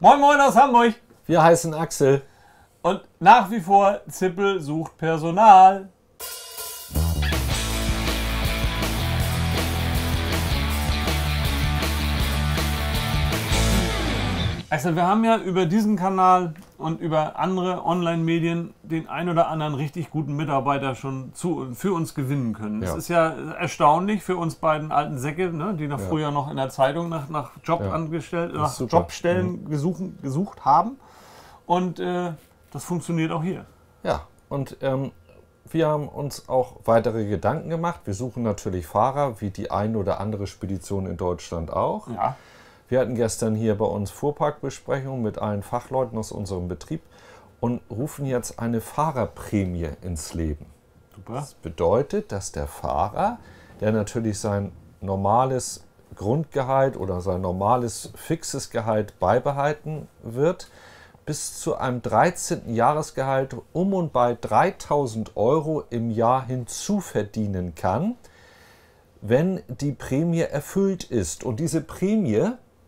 Moin Moin aus Hamburg. Wir heißen Axel. Und nach wie vor Zippel sucht Personal. Axel, wir haben ja über diesen Kanal und über andere Online-Medien den ein oder anderen richtig guten Mitarbeiter schon für uns gewinnen können. Das ist ja erstaunlich für uns beiden alten Säcke, ne, die früher noch in der Zeitung nach Jobstellen gesucht haben. Und das funktioniert auch hier. Ja, und wir haben uns auch weitere Gedanken gemacht. Wir suchen natürlich Fahrer, wie die ein oder andere Spedition in Deutschland auch. Ja. Wir hatten gestern hier bei uns Fuhrparkbesprechung mit allen Fachleuten aus unserem Betrieb und rufen jetzt eine Fahrerprämie ins Leben. Super. Das bedeutet, dass der Fahrer, der natürlich sein normales Grundgehalt oder sein normales fixes Gehalt beibehalten wird, bis zu einem 13. Jahresgehalt und bei 3.000 € im Jahr hinzuverdienen kann, wenn die Prämie erfüllt ist. Und diese Prämie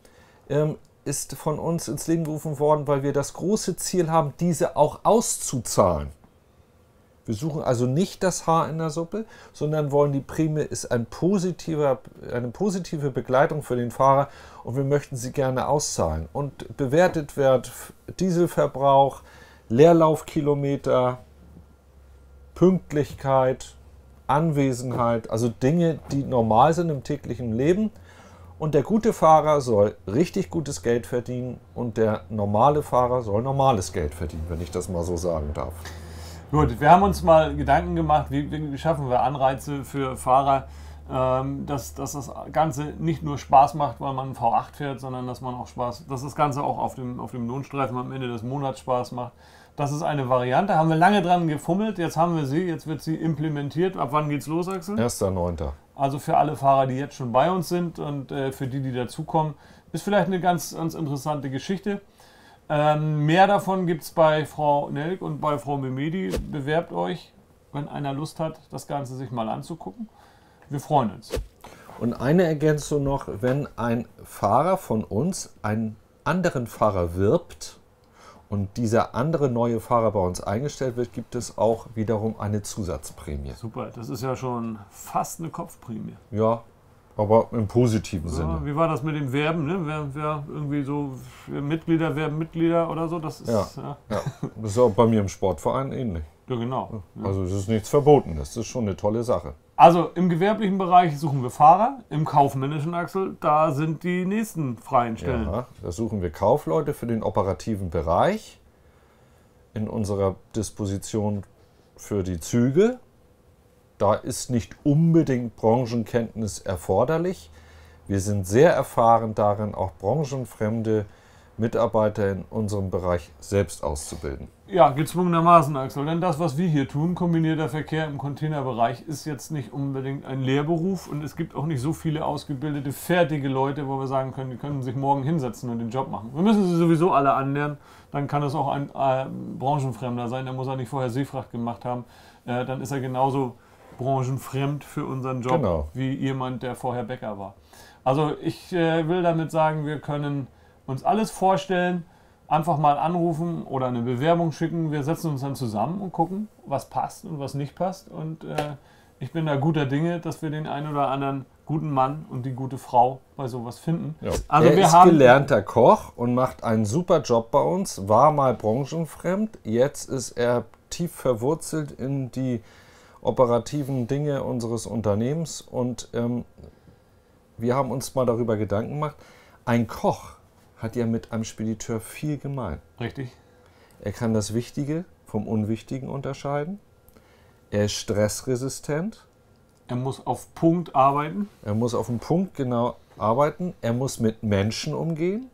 ist von uns ins Leben gerufen worden, weil wir das große Ziel haben, diese auch auszuzahlen. Wir suchen also nicht das Haar in der Suppe, sondern wollen, die Prämie ist eine positive Begleitung für den Fahrer und wir möchten sie gerne auszahlen. Und bewertet wird Dieselverbrauch, Leerlaufkilometer, Pünktlichkeit, Anwesenheit, also Dinge, die normal sind im täglichen Leben. Und der gute Fahrer soll richtig gutes Geld verdienen und der normale Fahrer soll normales Geld verdienen, wenn ich das mal so sagen darf. Gut, wir haben uns mal Gedanken gemacht, wie schaffen wir Anreize für Fahrer, dass das Ganze nicht nur Spaß macht, weil man einen V8 fährt, sondern dass das Ganze auch auf dem Lohnstreifen am Ende des Monats Spaß macht. Das ist eine Variante, haben wir lange dran gefummelt, jetzt haben wir sie, jetzt wird sie implementiert. Ab wann geht's los, Axel? 1.9. Also für alle Fahrer, die jetzt schon bei uns sind und für die dazukommen, ist vielleicht eine ganz, ganz interessante Geschichte. Mehr davon gibt es bei Frau Nelk und bei Frau Mehmedi. Bewerbt euch, wenn einer Lust hat, das Ganze sich mal anzugucken. Wir freuen uns. Und eine Ergänzung noch, wenn ein Fahrer von uns einen anderen Fahrer wirbt und dieser andere neue Fahrer bei uns eingestellt wird, gibt es auch wiederum eine Zusatzprämie. Super, das ist ja schon fast eine Kopfprämie. Ja, aber im positiven Sinne. Wie war das mit dem Werben? Ne? Wer irgendwie so Mitglieder werben Mitglieder oder so? Das ist, Das ist auch bei mir im Sportverein ähnlich. Ja, genau. Ja. Also es ist nichts Verbotenes, das ist schon eine tolle Sache. Also im gewerblichen Bereich suchen wir Fahrer, im kaufmännischen, Axel, da sind die nächsten freien Stellen. Ja, da suchen wir Kaufleute für den operativen Bereich in unserer Disposition für die Züge. Da ist nicht unbedingt Branchenkenntnis erforderlich. Wir sind sehr erfahren darin, auch branchenfremde Mitarbeiter in unserem Bereich selbst auszubilden. Ja, gezwungenermaßen, Axel. Denn das, was wir hier tun, kombinierter Verkehr im Containerbereich, ist jetzt nicht unbedingt ein Lehrberuf und es gibt auch nicht so viele ausgebildete, fertige Leute, wo wir sagen können, die können sich morgen hinsetzen und den Job machen. Wir müssen sie sowieso alle anlernen, dann kann es auch ein Branchenfremder sein, der muss ja nicht vorher Seefracht gemacht haben, dann ist er genauso branchenfremd für unseren Job wie jemand, der vorher Bäcker war. Also ich will damit sagen, wir können uns alles vorstellen, einfach mal anrufen oder eine Bewerbung schicken. Wir setzen uns dann zusammen und gucken, was passt und was nicht passt. Und ich bin da guter Dinge, dass wir den einen oder anderen guten Mann und die gute Frau bei sowas finden. Ja. Also er ist gelernter Koch und macht einen super Job bei uns, war mal branchenfremd, jetzt ist er tief verwurzelt in die operativen Dinge unseres Unternehmens und wir haben uns mal darüber Gedanken gemacht, ein Koch hat ja mit einem Spediteur viel gemein. Richtig. Er kann das Wichtige vom Unwichtigen unterscheiden. Er ist stressresistent. Er muss auf Punkt arbeiten. Er muss auf den Punkt genau arbeiten. Er muss mit Menschen umgehen.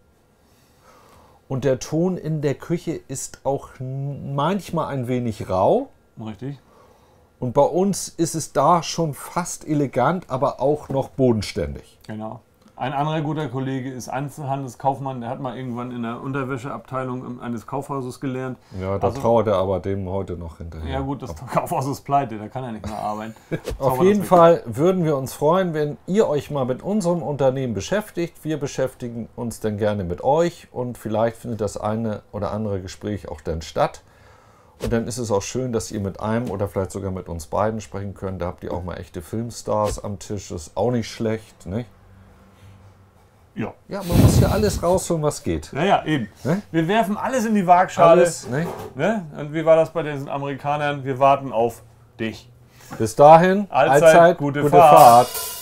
Und der Ton in der Küche ist auch manchmal ein wenig rau. Richtig. Und bei uns ist es da schon fast elegant, aber auch noch bodenständig. Genau. Ein anderer guter Kollege ist Einzelhandelskaufmann, der hat mal irgendwann in der Unterwäscheabteilung eines Kaufhauses gelernt. Ja, da trauert er aber dem heute noch hinterher. Ja gut, das Kaufhaus ist pleite, da kann er nicht mehr arbeiten. Auf jeden Fall würden wir uns freuen, wenn ihr euch mal mit unserem Unternehmen beschäftigt. Wir beschäftigen uns dann gerne mit euch und vielleicht findet das eine oder andere Gespräch auch dann statt. Und dann ist es auch schön, dass ihr mit einem oder vielleicht sogar mit uns beiden sprechen könnt. Da habt ihr auch mal echte Filmstars am Tisch, das ist auch nicht schlecht, nicht? Ja. Ja, man muss ja alles rausholen, was geht. Naja, eben. Ne? Wir werfen alles in die Waagschale. Alles, ne? Ne? Und wie war das bei den Amerikanern? Wir warten auf dich. Bis dahin, Allzeit gute Fahrt. Fahrt.